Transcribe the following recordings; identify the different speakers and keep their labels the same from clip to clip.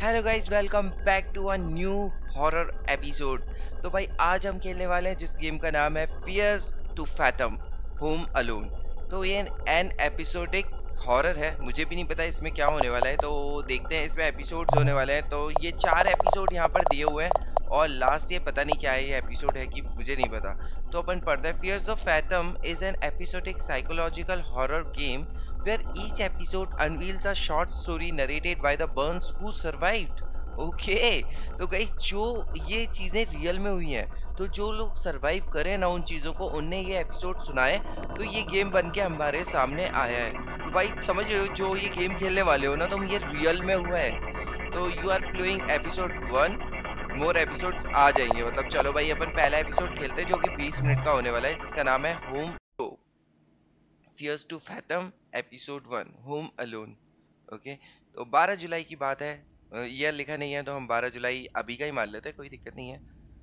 Speaker 1: Hello guys, welcome back to a new horror episode. तो भाई आज हम खेलने वाले हैं जिस गेम का नाम है fears to fathom home alone. तो ये एन एपिसोडिक हॉरर है। मुझे भी नहीं पता इसमें क्या होने वाला है, तो देखते हैं इसमें एपिसोड्स होने वाले हैं। तो ये 4 एपिसोड यहाँ पर दिए हुए हैं और लास्ट ये पता नहीं क्या है, ये एपिसोड है कि मुझे नहीं पता। तो अपन पढ़ते हैं। Fears of fathom is an episodic psychological horror game where each episode unveils a short story narrated by the Burns who survived. Okay तो गई जो ये चीजें रियल में हुई हैं, तो जो लोग सरवाइव करें ना उन चीजों को, उनने ये एपिसोड सुनाए, तो ये गेम बन के हमारे सामने आया है। तो भाई समझ रहे हो, जो ये गेम खेलने वाले हो ना तुम, ये रियल में हुआ है। तो you are playing episode 1। More episodes आ जाएंगे। मतलब चलो भाई अपन पहला एपिसोड खेलते हैं जो कि 20 मिनट का होने वाला है, जिसका नाम है home fears to fathom episode 1 home alone. Okay, तो 12 जुलाई की बात है। ईयर लिखा नहीं है तो हम 12 जुलाई अभी का ही मान लेते हैं, कोई दिक्कत नहीं है।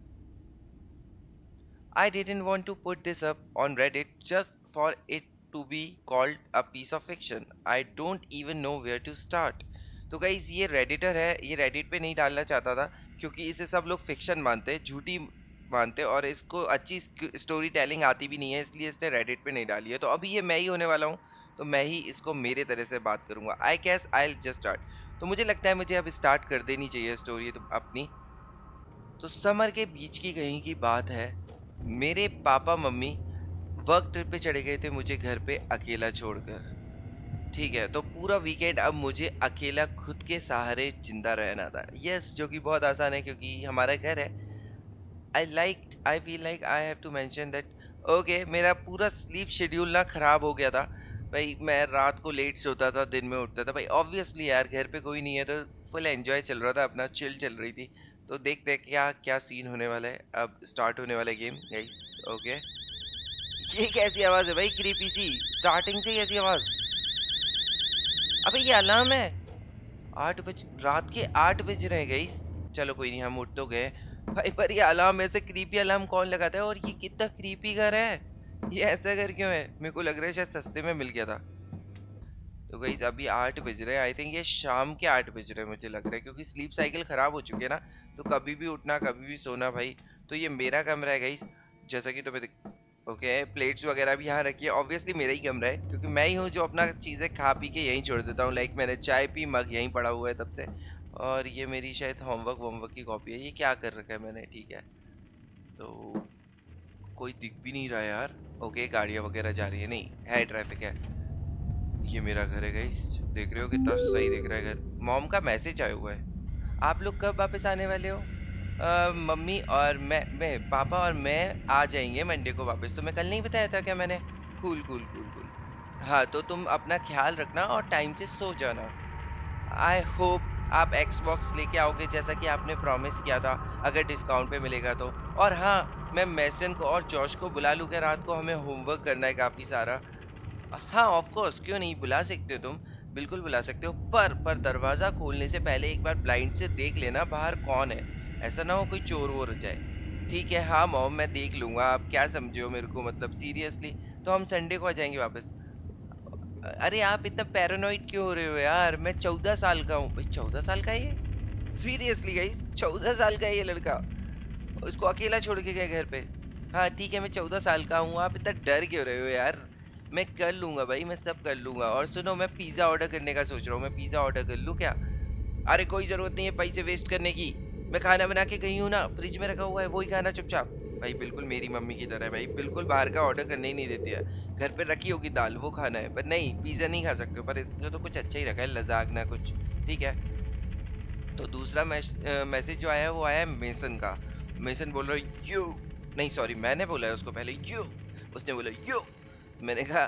Speaker 1: I didn't want to put this up on Reddit just for it to be called a piece of fiction. I don't even know where to start. तो गाइस ये रेडिटर है, ये रेडिट पे नहीं डालना चाहता था क्योंकि इसे सब लोग फिक्शन मानते हैं, झूठी मानते हैं, और इसको अच्छी स्टोरी टेलिंग आती भी नहीं है, इसलिए इसने रेडिट पे नहीं डाली है। तो अभी ये मैं ही होने वाला हूँ, तो मैं ही इसको मेरे तरह से बात करूंगा। I guess I just start. तो मुझे लगता है मुझे अब स्टार्ट कर देनी चाहिए स्टोरी तो अपनी। तो समर के बीच की कहीं की बात है। मेरे पापा मम्मी वर्क ट्रिप पे चले गए थे मुझे घर पे अकेला छोड़कर। ठीक है, तो पूरा वीकेंड अब मुझे अकेला खुद के सहारे जिंदा रहना था। यस, जो कि बहुत आसान है क्योंकि हमारा घर है। I feel like I have to mention that. Okay, मेरा पूरा स्लीप शेड्यूल ना खराब हो गया था भाई। मैं रात को लेट सोता था, दिन में उठता था भाई। ऑब्वियसली यार घर पे कोई नहीं है तो फुल एंजॉय चल रहा था, अपना चिल चल रही थी। तो देखते हैं क्या क्या सीन होने वाला है। अब स्टार्ट होने वाला है गेम गाइस। ओके, ये कैसी आवाज है भाई, क्रीपी सी स्टार्टिंग से ही ऐसी आवाज। अबे ये अलार्म है। 8 बज, रात के 8 बज रहे हैं गाइस। चलो कोई नहीं, हम उठ तो गए भाई, पर ये अलार्म, ऐसे क्रीपी अलार्म कौन लगाता है? और ये कितना क्रीपी घर है, ये ऐसा घर क्यों है? मेरे को लग रहा है शायद सस्ते में मिल गया था। तो गाइस अभी 8 बज रहे हैं, आई थिंक ये शाम के 8 बज रहे हैं मुझे लग रहा है, क्योंकि स्लीप साइकिल खराब हो चुकी है ना। तो कभी भी उठना कभी भी सोना भाई। तो ये मेरा कमरा है गाइस, जैसा कि तुम्हें ओके, प्लेट्स वगैरह भी यहाँ रखी है। ऑब्वियसली मेरा ही कमरा है क्योंकि मैं ही हूँ जो अपना चीज़ें खा पी के यहीं छोड़ देता हूँ। लाइक मैंने चाय पी, मग यहीं पड़ा हुआ है तब से। और ये मेरी शायद होमवर्क की कॉपी है। ये क्या कर रखा है मैंने? ठीक है, तो कोई दिख भी नहीं रहा है यार। ओके, गाड़ियाँ वगैरह जा रही है, नहीं है, ट्रैफिक है। ये मेरा घर है गाइस, देख रहे हो कितना सही दिख रहा है घर। मॉम का मैसेज आया हुआ है, आप लोग कब वापस आने वाले हो? मम्मी और मैं पापा और मैं आ जाएंगे मंडे को वापस। तो मैं कल नहीं बताया था क्या मैंने? Cool cool cool cool. हाँ, तो तुम अपना ख्याल रखना और टाइम से सो जाना। आई होप आप एक्सबॉक्स लेके आओगे जैसा कि आपने प्रॉमिस किया था, अगर डिस्काउंट पे मिलेगा तो। और हाँ, मैं मैसन को और जॉश को बुला लूँगा, रात को हमें होमवर्क करना है काफ़ी सारा। हाँ ऑफ कोर्स, क्यों नहीं, बुला सकते हो तुम, बिल्कुल बुला सकते हो। पर दरवाजा खोलने से पहले एक बार ब्लाइंड से देख लेना बाहर कौन है, ऐसा ना हो कोई चोर वोर हो जाए। ठीक है हाँ मॉम, मैं देख लूंगा। आप क्या समझे हो मेरे को, मतलब सीरियसली? तो हम संडे को आ जाएंगे वापस। अरे आप इतना पैरानॉइड क्यों हो रहे हो यार? मैं 14 साल का हूँ भाई। 14 साल का है ये? सीरियसली गाइस, 14 साल का है ये लड़का? उसको अकेला छोड़ के गए घर पे? हाँ ठीक है, मैं 14 साल का हूँ। आप इतना डर क्यों रहे हो यार? मैं कर लूंगा भाई, मैं सब कर लूंगा। और सुनो, मैं पिज्जा ऑर्डर करने का सोच रहा हूँ। मैं पिज्जा ऑर्डर कर लूँ क्या? अरे कोई जरूरत नहीं है पैसे वेस्ट करने की। मैं खाना बना के गई हूँ ना, फ्रिज में रखा हुआ है, वही खाना चुपचाप। भाई बिल्कुल मेरी मम्मी की तरह है भाई, बिल्कुल बाहर का ऑर्डर करने ही नहीं देती है। घर पे रखी होगी दाल, वो खाना है। पर नहीं, पिज्जा नहीं खा सकते हो। पर इसको तो कुछ अच्छा ही रखा है, लजागना कुछ। ठीक है, तो दूसरा मैसेज जो आया है वो आया है मेसन का। मेसन बोल रहा है यू, नहीं सॉरी, मैंने बोला है उसको पहले यू, उसने बोला यू। मैंने कहा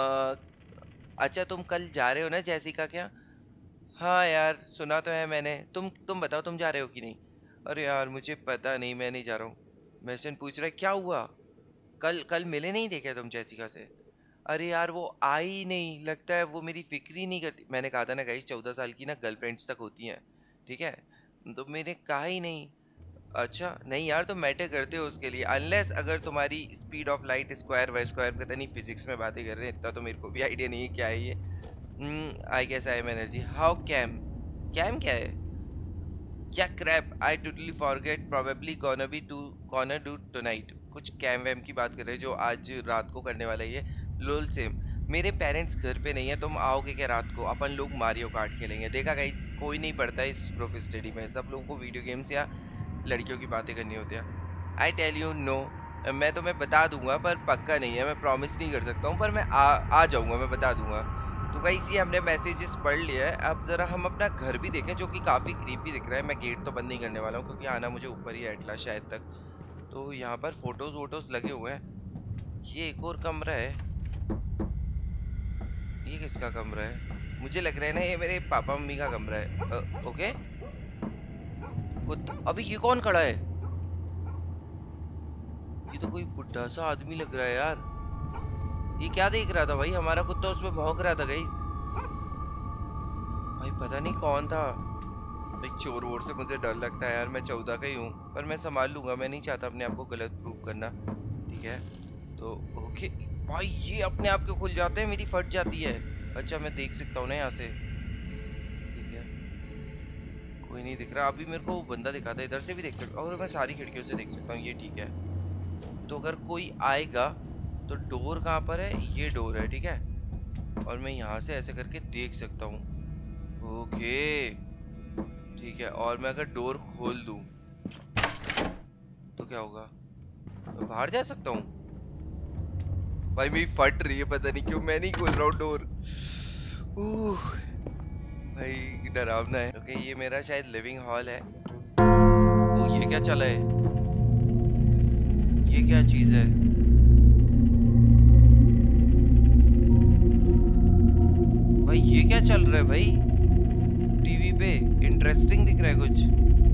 Speaker 1: अच्छा तुम कल जा रहे हो ना जैसिका क्या? हाँ यार सुना तो है मैंने। तुम बताओ तुम जा रहे हो कि नहीं? अरे यार मुझे पता नहीं, मैं नहीं जा रहा हूँ। मेसन पूछ रहा है क्या हुआ, कल कल मिले नहीं थे क्या तुम जैसिका से? अरे यार वो आई नहीं, लगता है वो मेरी फिक्र ही नहीं करती। मैंने कहा था ना गाइस, 14 साल की ना गर्लफ्रेंड्स तक होती हैं। ठीक है, तो मैंने कहा ही नहीं। अच्छा नहीं यार, तो मैटर करते हो उसके लिए, अनलेस अगर तुम्हारी speed of light square Y square, पता नहीं फिजिक्स में बातें कर रहे हैं, इतना तो मेरे को भी आइडिया नहीं है क्या है ये। I guess I am energy. How cam, cam क्या है? क्या crap, I totally forget, probably gonna do tonight. कुछ कैम वैम की बात कर रहे हैं जो आज रात को करने वाला है ये। लोल सेम। मेरे पेरेंट्स घर पे नहीं है, तुम आओगे क्या रात को? अपन लोग मारियो कार्ट खेलेंगे। देखा गाइस, कोई नहीं पढ़ता इस प्रूफ स्टडी में, सब लोगों को वीडियो गेम्स या लड़कियों की बातें करनी होती है। आई टेल यू नो, मैं तुम्हें बता दूंगा पर पक्का नहीं है, मैं प्रॉमिस नहीं कर सकता हूँ, पर मैं आ जाऊंगा, मैं बता दूंगा। तो गाइस ये हमने मैसेजेस पढ़ लिया है, अब जरा हम अपना घर भी देखें जो कि काफी क्रीपी दिख रहा है। मैं गेट तो बंद नहीं करने वाला हूँ क्योंकि आना मुझे ऊपर ही है एटलास शायद तक। तो यहाँ पर फोटोज वोटोज लगे हुए हैं। ये एक और कमरा है, ये किसका कमरा है? मुझे लग रहा है ना ये मेरे पापा मम्मी का कमरा है। ओके। अभी ये कौन खड़ा है? ये तो कोई बुढ़ा सा आदमी लग रहा है यार। ये क्या देख रहा था भाई? हमारा कुत्ता उसमें भौंक रहा था गाइस। भाई पता नहीं कौन था। भाई चोर वोर से मुझे डर लगता है यार, मैं 14 का ही हूँ, पर मैं संभाल लूंगा, मैं नहीं चाहता अपने आप को गलत प्रूव करना। ठीक है तो ओके। भाई ये अपने आप के खुल जाते हैं, मेरी फट जाती है। अच्छा मैं देख सकता हूँ ना यहाँ से? ठीक है, कोई नहीं दिख रहा अभी मेरे को। वो बंदा दिखा था, इधर से भी देख सकता हूँ और मैं सारी खिड़कियों से देख सकता हूँ, ये ठीक है। तो अगर कोई आएगा तो डोर कहाँ पर है? ये डोर है, ठीक है। और मैं यहाँ से ऐसे करके देख सकता हूँ। ओके ठीक है, और मैं अगर डोर खोल दूं तो क्या होगा? मैं बाहर जा सकता हूँ? भाई मेरी फट रही है, पता नहीं क्यों मैं नहीं खोल रहा हूँ डोर। भाई डरावना है। ओके ये मेरा शायद लिविंग हॉल है। ओ ये क्या चला है? ये क्या चीज है? भाई ये क्या चल रहा है भाई टीवी पे? इंटरेस्टिंग दिख रहा है कुछ।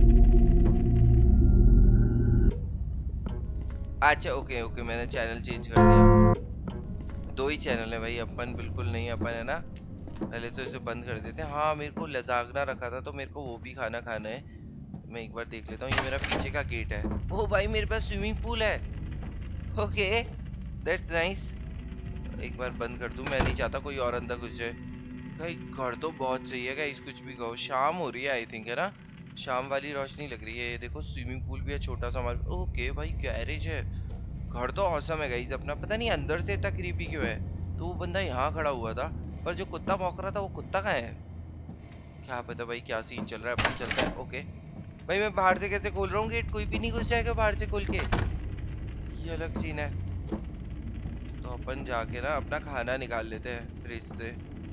Speaker 1: अच्छा ओके ओके, मैंने चैनल चेंज कर दिया। 2 ही चैनल है भाई, अपन बिल्कुल नहीं, अपन है ना पहले तो इसे बंद कर देते हैं। हाँ मेरे को लजागना रखा था तो मेरे को वो भी खाना खाना है। मैं एक बार देख लेता हूँ, ये मेरा पीछे का गेट है। ओ भाई मेरे पास स्विमिंग पूल है। Okay that's nice. एक बार बंद कर दूं, मैं नहीं चाहता कोई और अंदर घुस जाए। भाई घर तो बहुत सही है गाइस, कुछ भी कहो। शाम हो रही है आई थिंक, है ना? शाम वाली रोशनी लग रही है। ये देखो स्विमिंग पूल भी है छोटा सा हमारे। ओके भाई गैरेज है। घर तो औसम है गाइस अपना। पता नहीं अंदर से इतना क्रीपी क्यों है। तो वो बंदा यहाँ खड़ा हुआ था, पर जो कुत्ता भौंक रहा था वो कुत्ता कहाँ है? क्या पता भाई क्या सीन चल रहा है। अपन चलता है। ओके भाई मैं बाहर से कैसे खोल रहा हूँ गेट? कोई भी नहीं घुस जाएगा बाहर से खोल के? ये अलग सीन है। तो अपन जाके ना अपना खाना निकाल लेते हैं फ्रिज से।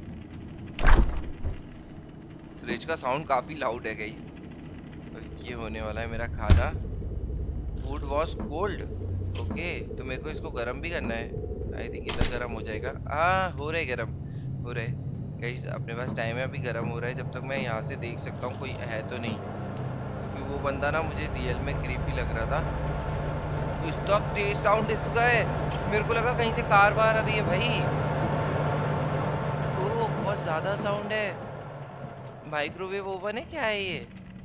Speaker 1: फ्रिज का साउंड काफी लाउड है गाइस। तो ये होने वाला है मेरा खाना। Food was cold. ओके तो मेरे को इसको गर्म भी करना है। आई थिंक इधर गर्म हो जाएगा। हाँ हो रहा है गर्म, हो रहा है गाइस। अपने पास टाइम है, अभी गर्म हो रहा है। जब तक मैं यहाँ से देख सकता हूँ कोई है तो नहीं, क्योंकि वो बंदा ना मुझे रियल में क्रीपी लग रहा था। इसका तेज साउंड इसका है। मेरे को लगा कहीं से कार बाहर आ रही है भाई। ओ बहुत ज्यादा साउंड है। माइक्रोवेव ओवन है क्या है ये?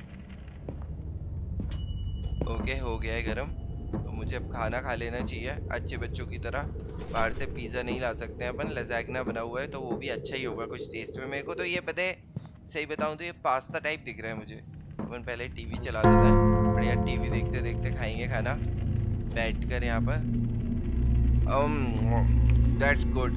Speaker 1: ओके हो गया है गरम। तो मुझे अब खाना खा लेना चाहिए अच्छे बच्चों की तरह। बाहर से पिज्जा नहीं ला सकते हैं अपन, लज़ैग्ना बना हुआ है तो वो भी अच्छा ही होगा कुछ टेस्ट में। मेरे को तो ये पता है, सही बताऊं तो ये पास्ता टाइप दिख रहा है मुझे। अपन पहले टीवी चला देते हैं, बढ़िया टीवी देखते देखते खाएंगे खाना बैठ कर यहाँ पर। That's good.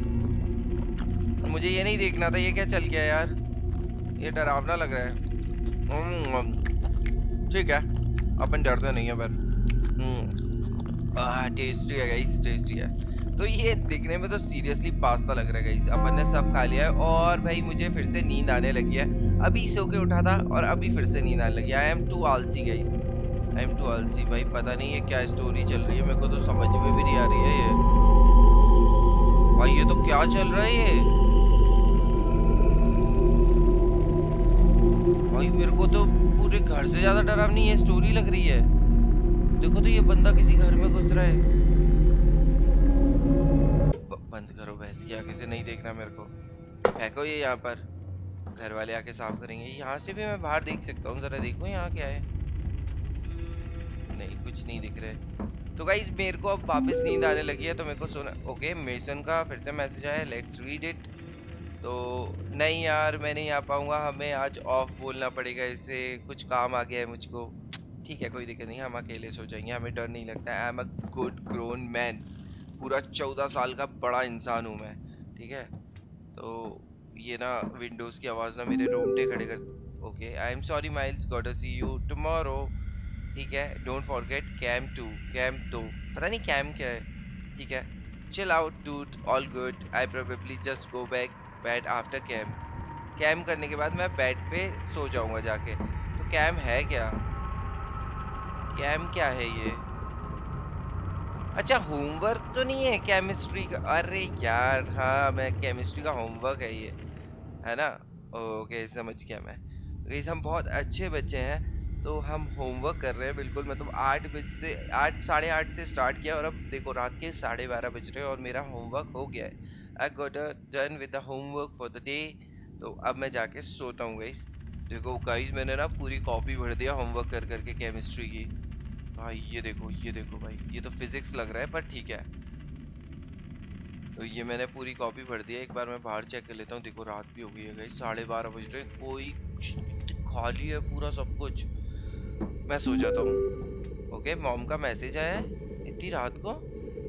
Speaker 1: मुझे ये नहीं देखना था, ये क्या चल गया यार? ये डरावना लग रहा है। ठीक है अपन डरते नहीं है पर। टेस्टी है गाइस, टेस्टी है। तो ये दिखने में तो सीरियसली पास्ता लग रहा है गाइस। अपन ने सब खा लिया है और भाई मुझे फिर से नींद आने लगी है। अभी सो के उठा था और अभी फिर से नींद आने लगी। आई एम टू आलसी गाइस, आई एम टू आलसी। भाई पता नहीं ये क्या स्टोरी चल रही है, मेरे को तो समझ में भी नहीं आ रही है ये। भाई ये तो क्या चल रहा है ये? भाई मेरे को तो पूरे घर से ज्यादा डरावनी ये स्टोरी लग रही है। देखो तो ये बंदा किसी घर में घुस रहा है। बंद करो भैंस की आगे से नहीं देखना मेरे को। फेंको ये यहाँ पर, घर वाले आके साफ करेंगे। यहाँ से भी मैं बाहर देख सकता हूँ, जरा देखो यहाँ क्या है। नहीं कुछ नहीं दिख रहा है। तो गाइस मेरे को अब वापस नींद आने लगी है तो मेरे को सुना। ओके मेसन का फिर से मैसेज आया, लेट्स रीड इट। तो नहीं यार मैं नहीं आ पाऊंगा, हमें आज ऑफ बोलना पड़ेगा, इसे कुछ काम आ गया है मुझको। ठीक है कोई दिक्कत नहीं, हम अकेले सो जाएंगे, हमें डर नहीं लगता। I am a good grown man, पूरा 14 साल का बड़ा इंसान हूँ मैं। ठीक है तो ये ना विंडोज की आवाज ना मेरे रोंगटे खड़े कर। Okay I am sorry Miles, got to see you tomorrow. ठीक है don't forget cam to, cam तो पता नहीं कैम क्या है। ठीक है chill out dude, all good, I probably just go back bed after cam. Cam करने के बाद मैं बेड पे सो जाऊंगा जाके। तो कैम है क्या, कैम क्या है ये? अच्छा होमवर्क तो नहीं है केमिस्ट्री का? अरे यार हाँ मैं केमिस्ट्री का होमवर्क है ये, है ना? ओके समझ गया मैं। गाइस हम बहुत अच्छे बच्चे हैं, तो हम होमवर्क कर रहे हैं बिल्कुल, मतलब 8 बजे से 8 8:30 से स्टार्ट किया और अब देखो रात के 12:30 बज रहे हैं और मेरा होमवर्क हो गया है। I got done with the homework for the day. तो अब मैं जाके सोता हूँ गाइस। देखो गाइस मैंने ना पूरी कॉपी भर दिया होमवर्क कर करके केमिस्ट्री की। भाई ये देखो भाई, ये तो फिजिक्स लग रहा है पर ठीक है। तो ये मैंने पूरी कॉपी भर दी है, एक बार मैं बाहर चेक कर लेता हूँ। देखो रात भी हो गई है गाइस, 12:30 बज रहे हैं, कोई खाली है पूरा सब कुछ। मैं सो जाता हूँ। ओके मॉम का मैसेज आया है इतनी रात को।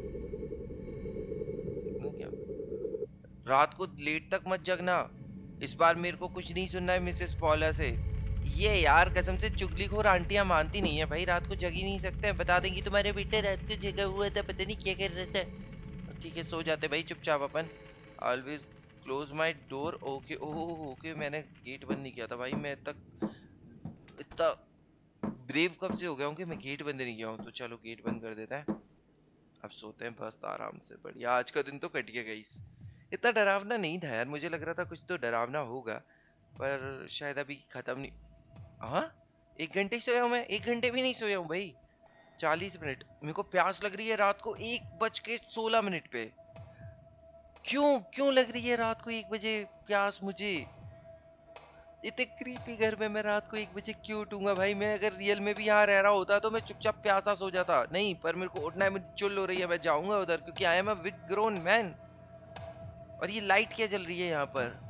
Speaker 1: देखना क्या, रात को लेट तक मत जगना, इस बार मेरे को कुछ नहीं सुनना है मिसेस पॉला से। ये यार कसम से चुगलीखोर आंटियां मानती नहीं है भाई, रात को जग ही नहीं सकते हैं, बता देंगी तुम्हारे बेटे रात को जगा हुआ था पता नहीं क्या कर रहा था। ठीक है सो जाते भाई चुपचाप अपन। Always close my door. Okay oh okay मैंने गेट बंद नहीं किया था भाई, मैं तक इतना ब्रेव कब से हो गया हूँ कि मैं गेट बंद नहीं किया हूँ। तो चलो गेट बंद कर देते हैं, अब सोते हैं बस आराम से। बढ़िया आज का दिन तो कट गया गाइस। इतना डरावना नहीं था यार, मुझे लग रहा था कुछ तो डरावना होगा, पर शायद अभी खत्म नहीं। हाँ 1 घंटे ही सोया हूँ मैं, 1 घंटे भी नहीं सोया हूँ भाई, 40 मिनट। मेरे को प्यास लग रही है रात को 1:16 पे। क्यों क्यों लग रही है रात को 1 बजे प्यास मुझे? इतने क्रीपी घर में मैं रात को 1 बजे क्यों उठूंगा भाई? मैं अगर रियल में भी यहाँ रह रहा होता तो मैं चुपचाप प्यासा सो जाता। नहीं पर मेरे को उठना है, मुझे चुल हो रही है, मैं जाऊंगा उधर क्योंकि I am a big grown man. और ये लाइट क्या जल रही है यहाँ पर,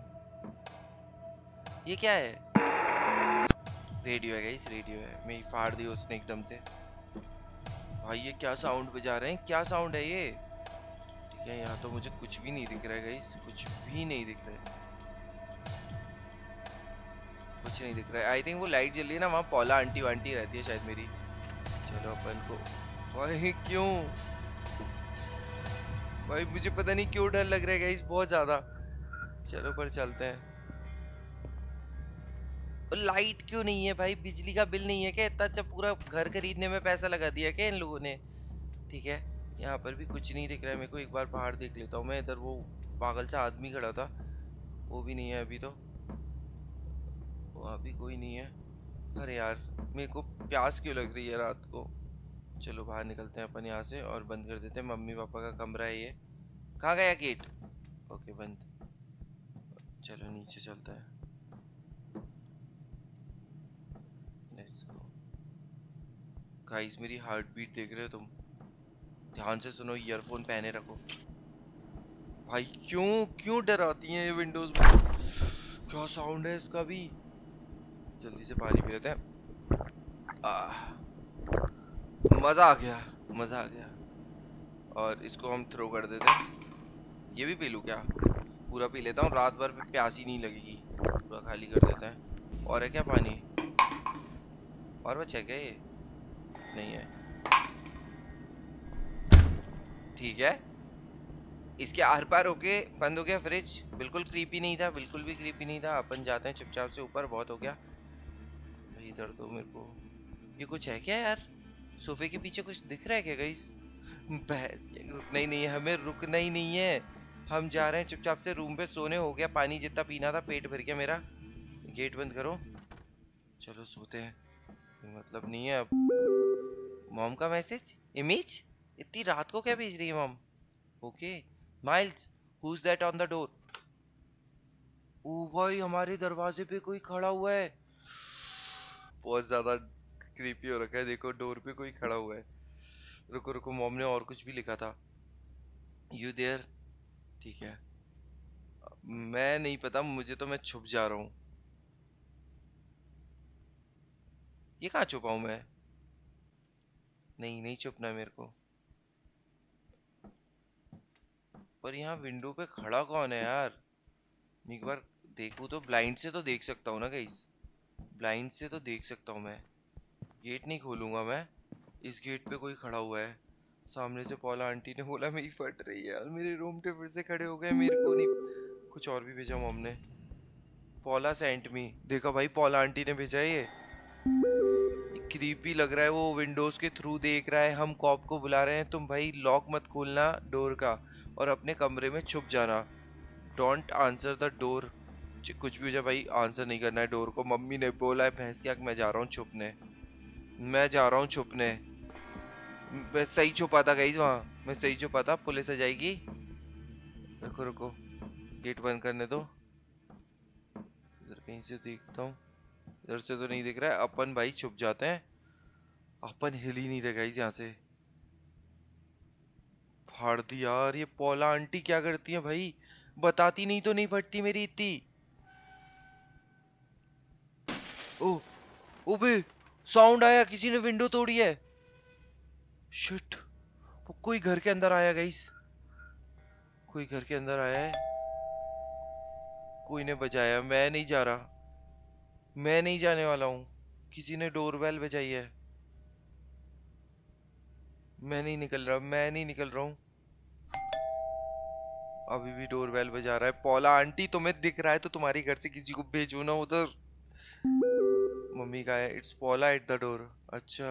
Speaker 1: ये क्या है? रेडियो है गाइस, रेडियो है, मेरी फाड़ दी उसने एकदम से। भाई ये क्या साउंड बजा रहे हैं, क्या साउंड है ये? ठीक है यहाँ तो मुझे कुछ भी नहीं दिख रहा है गाइस, कुछ भी नहीं दिख रहा है, कुछ नहीं दिख रहा है। आई थिंक वो लाइट जल रही है ना, वहाँ पौला आंटी वांटी रहती है शायद मेरी। चलो अपन को, भाई क्यों, भाई मुझे पता नहीं क्यों डर लग रहा है गाइस बहुत ज्यादा। चलो पर चलते हैं। लाइट क्यों नहीं है भाई, बिजली का बिल नहीं है क्या इतना? अच्छा पूरा घर खरीदने में पैसा लगा दिया क्या इन लोगों ने? ठीक है यहाँ पर भी कुछ नहीं दिख रहा है मेरे को, एक बार बाहर देख लेता हूँ मैं। इधर वो पागल सा आदमी खड़ा था, वो भी नहीं है अभी तो, वहाँ भी कोई नहीं है। अरे यार मेरे को प्यास क्यों लग रही है रात को। चलो बाहर निकलते हैं अपन यहाँ से और बंद कर देते हैं, मम्मी पापा का कमरा है ये। कहाँ गया गेट? ओके बंद। चलो नीचे चलता है, लेट्स गो। गाइस मेरी हार्ट बीट देख रहे हो तुम? ध्यान से सुनो, ईयरफोन पहने रखो। भाई क्यों क्यों डराती हैं ये विंडोज? क्या साउंड है इसका भी। जल्दी से पानी पी लेते हैं। आह, मजा आ गया, मजा आ गया। और इसको हम थ्रो कर देते हैं। ये भी पी लूं क्या? पूरा पी लेता हूँ, रात भर में प्यास ही नहीं लगेगी। पूरा खाली कर देते हैं। और है क्या पानी? और बचा है क्या ये? नहीं है। ठीक है इसके आर पार होके बंद हो गया फ्रिज, बिल्कुल क्रीपी नहीं था, बिल्कुल भी क्रीपी नहीं था। अपन जाते हैं चुपचाप से ऊपर, बहुत हो गया भाई। इधर तो मेरे को ये कुछ है क्या यार, सोफे के पीछे कुछ दिख रहा है क्या गाइस? बहस के रुकना ही नहीं है, हमें रुकना ही नहीं है। हम जा रहे हैं चुपचाप से रूम पे सोने। हो गया पानी जितना पीना था, पेट भर गया मेरा। गेट बंद करो, चलो सोते हैं, मतलब नहीं है अब। मॉम का मैसेज, इमेज, इतनी रात को क्या भेज रही है mom? Okay Miles, who's that on the door? ओ भाई हमारे दरवाजे पे कोई खड़ा हुआ है, बहुत ज्यादा क्रीपी हो रखा है। देखो डोर पे कोई खड़ा हुआ है। रुको रुको, मॉम ने और कुछ भी लिखा था, यू देयर। ठीक है मैं नहीं पता, मुझे तो मैं छुप जा रहा हूँ। ये कहाँ छुपा हूँ मैं? नहीं, नहीं छुपना है मेरे को। पर यहाँ विंडो पे खड़ा कौन है यार? एक बार देखूँ तो, ब्लाइंड से तो देख सकता हूँ ना गाइस? ब्लाइंड से तो देख सकता हूँ मैं। गेट नहीं खोलूंगा मैं। इस गेट पे कोई खड़ा हुआ है। सामने से पॉला आंटी ने बोला मेरी फट रही है यार, मेरे रूम पे फिर से खड़े हो गए, मेरे को नहीं। कुछ और भी भेजा मॉम ने। पॉला सेंट मी, देखा भाई, पॉला आंटी ने भेजा है ये। क्रीपी लग रहा है, वो विंडोज के थ्रू देख रहा है। हम कॉप को बुला रहे हैं, तुम भाई लॉक मत खोलना डोर का, और अपने कमरे में छुप जाना। Don't answer the door. कुछ भी हो जाए भाई, आंसर नहीं करना है डोर को। मम्मी ने बोला है भैंस क्या, मैं जा रहा हूँ छुपने। मैं जा रहा हूँ छुपने। मैं सही छुपा था गाइस वहाँ, मैं सही छुपा था। पुलिस आ जाएगी। रुको रुको, गेट बंद करने दो। इधर कहीं से देखता हूँ। इधर से तो नहीं दिख रहा है। अपन भाई छुप जाते हैं। अपन हिल ही नहीं रहे गाइस यहाँ से। फाड़ दी यार। ये पॉला आंटी क्या करती है भाई? बताती नहीं तो नहीं फटती मेरी इतनी। ओ, ओबे, साउंड आया, किसी ने विंडो तोड़ी है। शिट, कोई घर के अंदर आया गाइस। कोई घर के अंदर आया है। कोई ने बजाया, मैं नहीं जा रहा। मैं नहीं जाने वाला हूँ। किसी ने डोरबेल बजाई है। मैं नहीं निकल रहा, मैं नहीं निकल रहा हूँ। अभी भी डोरबेल बजा रहा है। पॉला आंटी, तुम्हें दिख रहा है तो तुम्हारी घर से किसी को भेजो ना उधर। मम्मी का है, it's Paula at the door. अच्छा,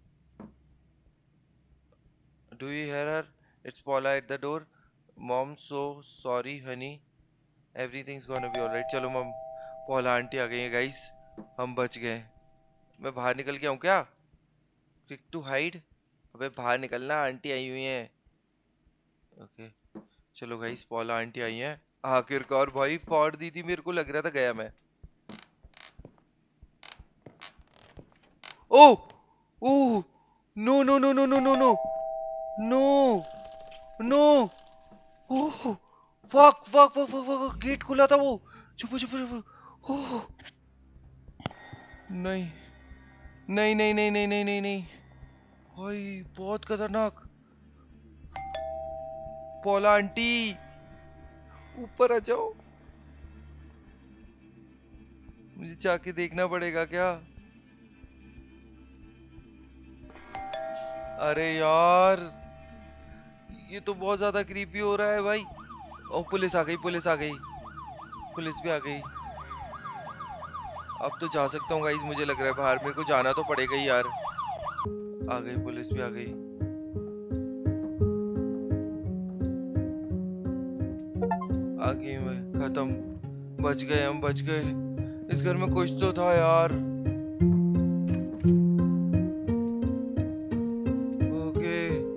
Speaker 1: do you hear her? It's Paula at the door. Mom so sorry honey, everything's gonna be alright. चलो मम, पॉला आंटी आ गई है गाइस, हम बच गए। मैं बाहर निकल के आऊं क्या? Click to hide. अबे बाहर निकलना, आंटी आई हुई है। ओके, चलो गाइस, पॉला आंटी आई है आखिरकार। भाई फाड़ दी थी, मेरे को लग रहा था गया मैं। Oh, oh, no no no no no no no no no. Oh, fuck fuck fuck fuck fuck, gate खुला था वो। छुपो छुपो छुपो। ओह, नहीं नहीं नहीं नहीं नहीं नहीं नहीं नहीं। भाई बहुत खतरनाक। पॉला आंटी, ऊपर आ जाओ। मुझे जाके देखना पड़ेगा क्या? अरे यार, ये तो बहुत ज्यादा क्रीपी हो रहा है भाई। ओ, पुलिस आ गई, पुलिस आ गई, पुलिस भी आ गई। अब तो जा सकता हूँ गाइस, मुझे लग रहा है बाहर मेरे को जाना तो पड़ेगा ही यार। आ गई, पुलिस भी आ गई। आ गई, मैं खत्म। बच गए हम, बच गए। इस घर में कुछ तो था यार। ओके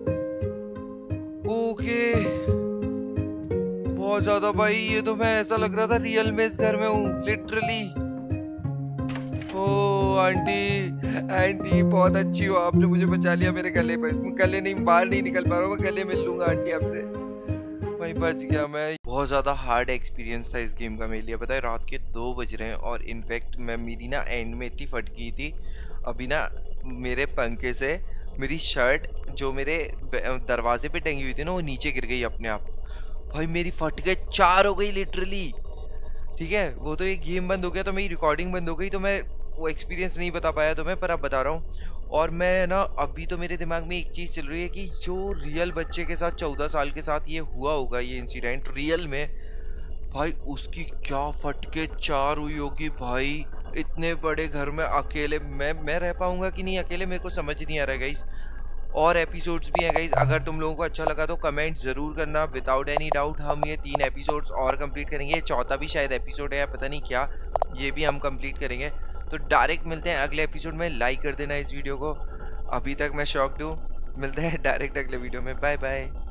Speaker 1: ओके, बहुत ज्यादा भाई। ये तो मैं, ऐसा लग रहा था रियल में इस घर में हूँ लिटरली। ओ आंटी, आंटी बहुत अच्छी हो, आपने मुझे बचा लिया मेरे गले पर। गले नहीं, बाहर नहीं निकल पा रहा हूँ मैं, गले मिल लूंगा आंटी आपसे। भाई बच गया मैं। बहुत ज़्यादा हार्ड एक्सपीरियंस था इस गेम का मेरे लिए। पता है रात के 2 बज रहे हैं और इनफैक्ट मैं, मेरी ना एंड में इतनी फट गई थी अभी ना, मेरे पंखे से मेरी शर्ट जो मेरे दरवाजे पे टंगी हुई थी ना, वो नीचे गिर गई अपने आप। भाई मेरी फट के 4 हो गई लिटरली। ठीक है, वो तो एक गेम बंद हो गया तो मेरी रिकॉर्डिंग बंद हो गई, तो मैं वो एक्सपीरियंस नहीं बता पाया तुम्हें, पर अब बता रहा हूँ। और मैं ना, अभी तो मेरे दिमाग में एक चीज़ चल रही है कि जो रियल बच्चे के साथ 14 साल के साथ ये हुआ होगा, ये इंसिडेंट रियल में, भाई उसकी क्या फटके 4 हुई होगी भाई। इतने बड़े घर में अकेले मैं रह पाऊंगा कि नहीं अकेले, मेरे को समझ नहीं आ रहा है गाइस। और एपिसोड्स भी हैं गाइज, अगर तुम लोगों को अच्छा लगा तो कमेंट जरूर करना। विदाउट एनी डाउट हम ये 3 एपिसोड्स और कंप्लीट करेंगे। चौथा भी शायद एपिसोड है या पता नहीं क्या, ये भी हम कंप्लीट करेंगे। तो डायरेक्ट मिलते हैं अगले एपिसोड में। लाइक कर देना इस वीडियो को। अभी तक मैं शॉक्ड हूँ। मिलते हैं डायरेक्ट अगले वीडियो में। Bye bye.